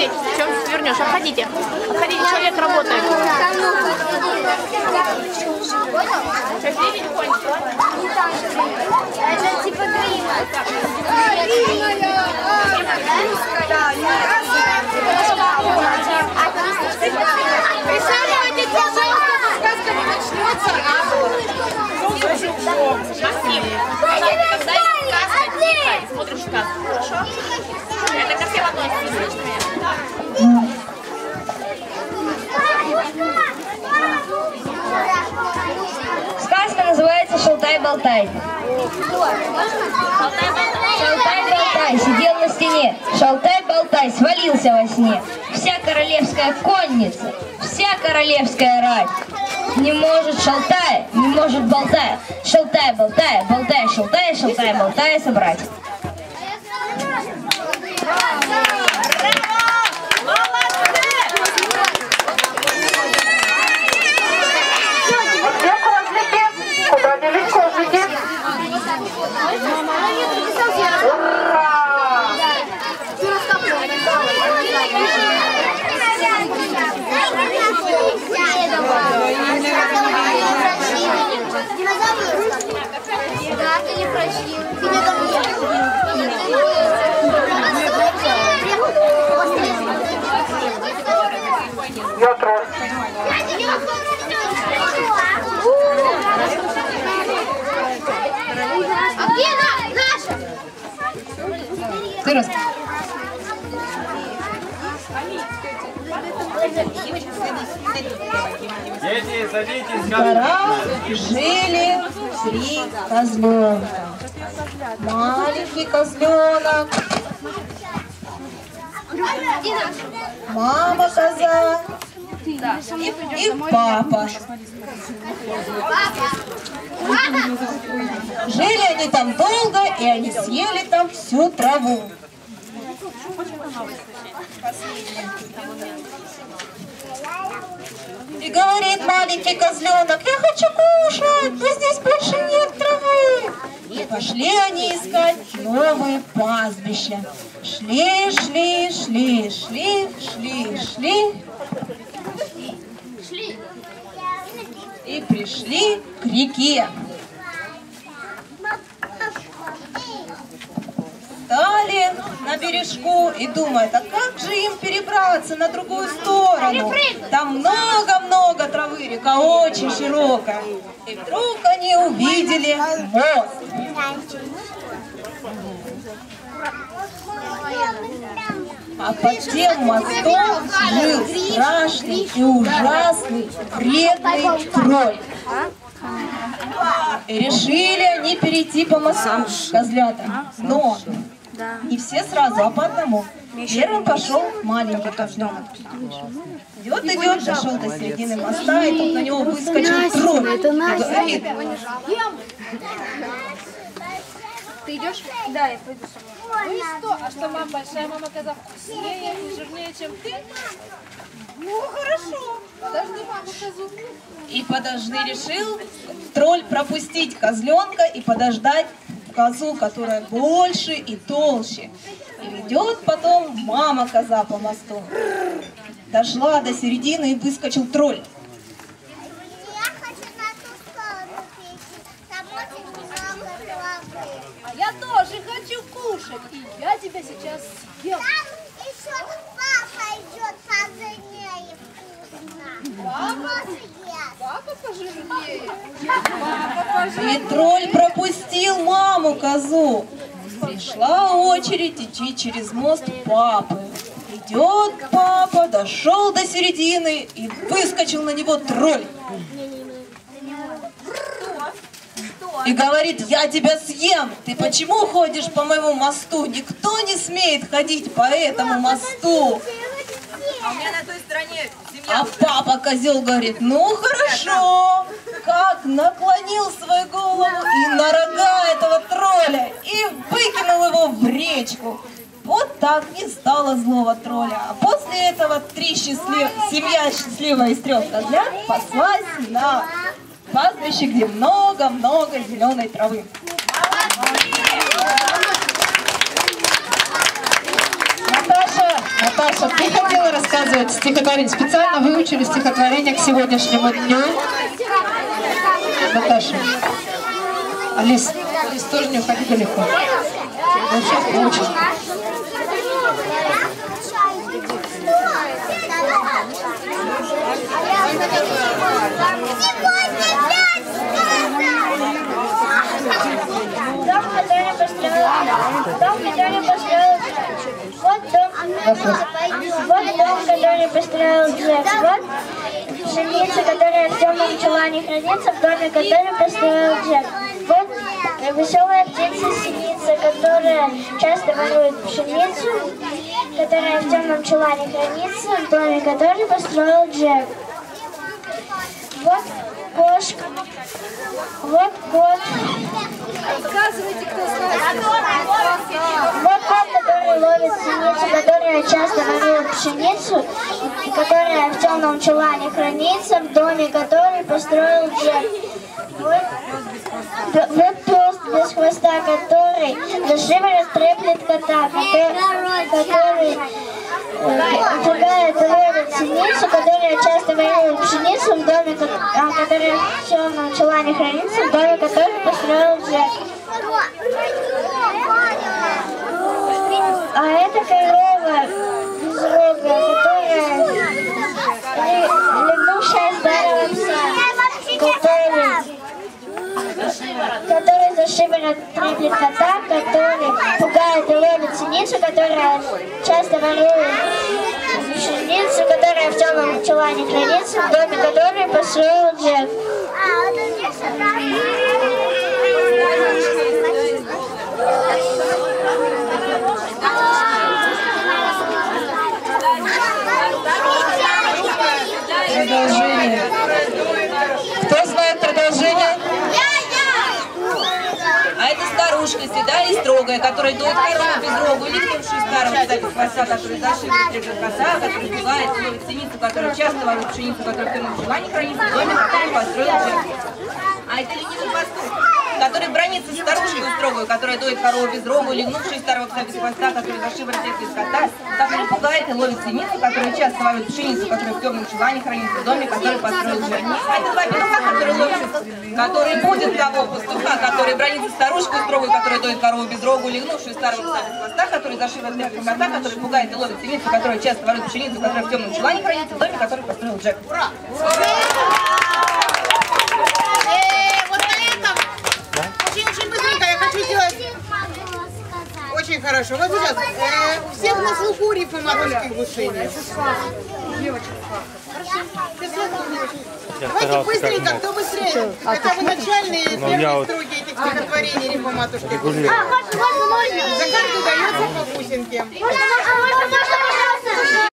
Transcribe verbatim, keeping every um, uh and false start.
смотреть, чем вернешь. Обходите. Обходите, человек работает. Сейчас видите кончик? Это типа грима. Присаживайтесь, пожалуйста, сказка не начнется. Максим, когда идет сказка, тихо, и смотришь сказку. Хорошо? Это ко всем относится, слышишь меня? Сказка называется «Шалтай-болтай». Шалтай-болтай сидел на стене, шалтай-болтай свалился во сне. Вся королевская конница, вся королевская рать. Не может шалтай, не может болтая, шалтай-болтай, болтай, шалтай, шалтай-болтай собрать. Куда делись козлики? Ура! Да, ты не прочли. Тебе там Я тролль. А где наша? Ты расскажи. Дети, садитесь, Гора жили три козленка. Маленький козленок, мама коза и, и папа. Жили они там долго, и они съели там всю траву. И говорит маленький козленок: я хочу кушать, но здесь больше нет травы. И пошли они искать новые пастбища. Шли, шли, шли, шли, шли, шли. И пришли к реке. Стали на бережку и думают, а как же им перебраться на другую сторону? Там много-много травы, река очень широкая. И вдруг они увидели мост. А под тем мостом жил страшный и ужасный вредный тролль. И решили они перейти по мосту, козлята. Но не все сразу, а по одному. Первым пошел маленький козленок. Идет, идет, дошел до середины моста, и тут на него выскочил тролль. И говорит: Ты идешь? Да, я пойду с тобой. Ну и что? А что, мама, большая мама коза вкуснее и жирнее, чем ты? Ну, хорошо. Подожди маму козу. И подожди, решил тролль пропустить козленка и подождать козу, которая больше и толще. И идет потом мама коза по мосту. Дошла до середины и выскочил тролль. А я тоже хочу кушать, и я тебя сейчас съем. Там еще папа идет пожирнее вкусно. Папа? Папа пожирнее. Папа И пожирнее. тролль пропустил маму козу. Пришла очередь идти через мост папы. Идет папа, дошел до середины и выскочил на него тролль. И говорит: я тебя съем. Ты почему ходишь по моему мосту? Никто не смеет ходить по этому мосту. А у меня на той стороне семья. А папа козел говорит: ну хорошо. Как наклонил свою голову и на рога этого тролля и выкинул его в речку. Вот так и стало злого тролля. А после этого три счастлив... семья счастливая из трех козлят паслась на пастбище, где много-много зеленой травы. Наташа, Наташа. Наташа, ты хотела рассказывать стихотворение? Специально выучили стихотворение к сегодняшнему дню? Наташа. Алис, Алис, тоже не уходи далеко. Вообще очень. Дом, который построил, дом, который построил, вот дом, вот дом, который построил Джек, вот пшеница, которая в темном чулане хранится, в доме, который построил Джек. Вот веселая птица синица, которая часто ворует пшеницу, которая в темном чулане хранится, в доме, который построил Джек. Вот кошка, вот кот. Рассказывайте, кто знает. Вот кот, который ловит синицу, которая часто ворует пшеницу, которая в темном чулане хранится, в доме, который построил Джек. Вот, вот пес без хвоста, который за шиворот треплет кота, который, который э, пугает и ловит синицу, которая часто ворует пшеницу, в доме, а, которая в темном чулане хранится, в доме, который построил Джек. А это корова безрогая, которая легнувшая старого пса, который, который за шиворот треплет кота, который пугает и ловит синицу, которая часто ворует пшеницу, которая в темном чулане хранится, в доме, который построил Джек. Продолжение. Кто знает продолжение? А это старушка, седая и строгая, которая дует корову без рогу, или легнувшую старого пса без хвоста, который зашивает треплет кота, который пугает, ловит синицу, которая часто ворует пшеницу, которая в темном чулане хранится, в доме, который построил Джек. А это ленивый пастух, который бронится старушкой строгую, которая дует корову без рогу, легнувшую старого пса без хвоста, который зашивает треплет кота, который пугает и ловит синицу, которая часто ворует пшеницу, которая в темном чулане хранится, в доме, который построил Джек. А это два петуха, которые ловят, который будет того пастуха, который бронится старушкой строгую, которая дует корову без рогу, легнувшую старого пса без хвоста, который зашивает треплет кота, который пугает и ловит синицу, которая часто ворует пшеницу, которая в темном чулане хранится, в доме, который построил Джек. Ура! Очень-очень быстренько я хочу сделать. Очень хорошо. Вот сейчас э, у всех на слуху рифмы монгольских гусыни. Давайте быстренько, кто быстрее. Хотя бы начальные первые строки этих стихотворений рифмы матушки. За каждую дается по бусинке.